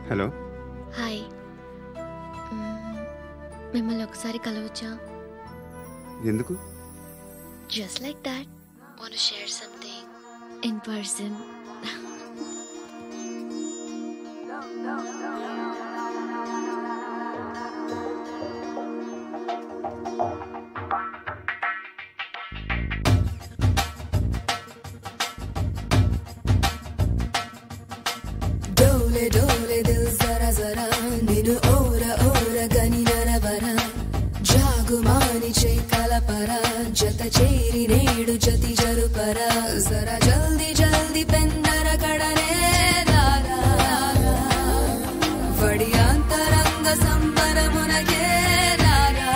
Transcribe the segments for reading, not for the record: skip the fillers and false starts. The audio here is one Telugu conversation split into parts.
Hello hi. మిమ్మల్ని ఒకసారి కలవచ్చా? ఎందుకు? Just like that. Want to share something in person. डोले दिल जरा जरा निनु ओरा ओरा गनी नरवरा जागुमानी चे कलपरा जत चेरी नेडु जति जरुपरा जरा जल्दी जल्दी पेंदर कड़ने दारा वडियांतरंग संबरमुनके दारा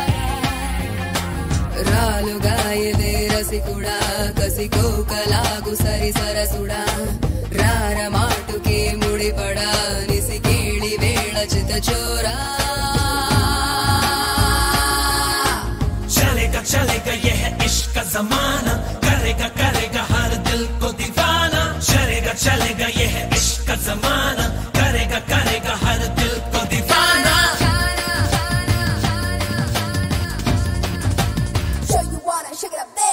रालुगाये रसिकुड़ा कसिको कलागु सरि सरसुड़ा रार माटुके मुड़ी पड़ा निसी केड़ी वेड़ा चित चोरा चलेगा ये है इश्क का जमाना करेगा करेगा हर दिल को दीवाना चलेगा ये है इश्क का जमाना करेगा करेगा हर दिल को दीवाना Show you wanna shake it up there.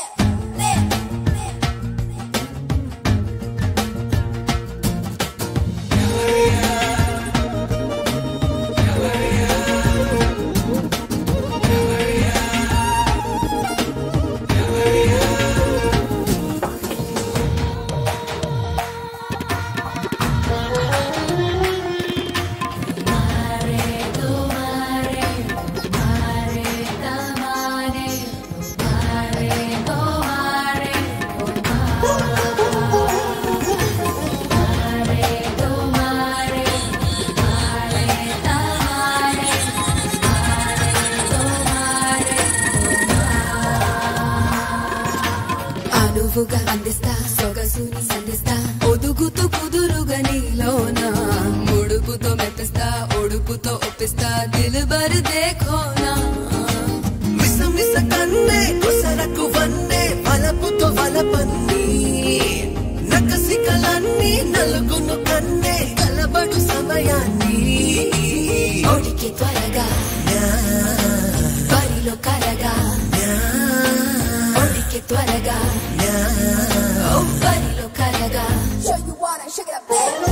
అనువుగా అందిస్తా సొగసుని సంధిస్తా ఒదుగుతూ కుదురుగా నీలోనా ముడుపుతో మెప్పిస్తా ఒడుపుతో ఒప్పిస్తా దిల్బర్ దేఖోనా మిస మిస కన్నే కొసరకు వన్నే వలపుతో వలపన్ని నకసి కలన్ని నలుగును కన్నే కలబడు సమయాన్ని ఒడికి త్వరగా బరిలో కరగా ఒడికి త్వరగా బరిలో కరగా Show you wanna shake it up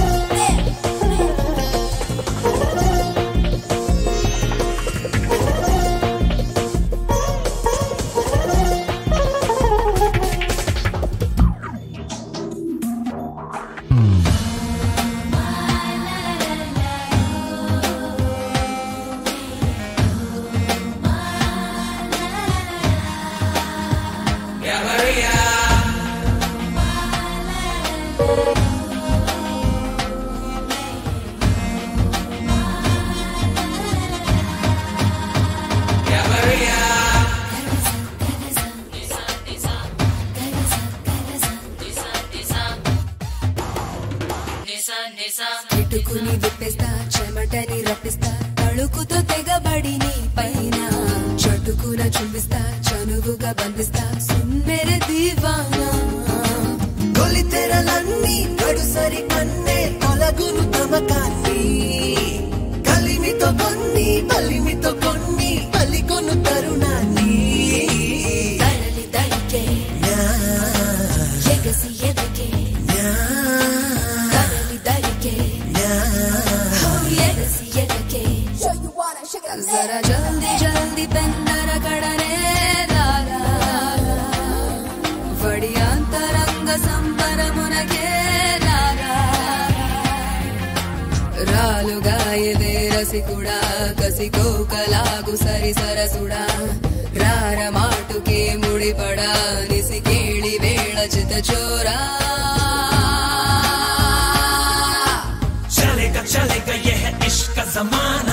ఇటుకుని విప్పిస్తా చెమటని రప్పిస్తా తళుకుతో తెగబడి నీ పైన చటుకున చుంబిస్తా చనువుగా బంధిస్తా సుందెర దీవానా తొలి తెరలన్నీ గడుసరి కన్నే తొలగును తమకాన్ని కలిమితో కొన్ని బలిమితో కొన్ని పలికొను తరుణాన్ని తరలి దడికే ఎగసి ఎదకే తరలి దడికే ఎగసి ఎదకే జరా జల్దీ జల్దీ పెందర కడనే దారా వడియాంతరంగ సంబరమునకే దారా రాలుగాయదే రసికుడా కసికో కలాగు సరి సరసుడా రార మాటుకే ముడిపడా నిసి కేళి వేళ చిత చోరా चलेगा ये है इश्क का जमाना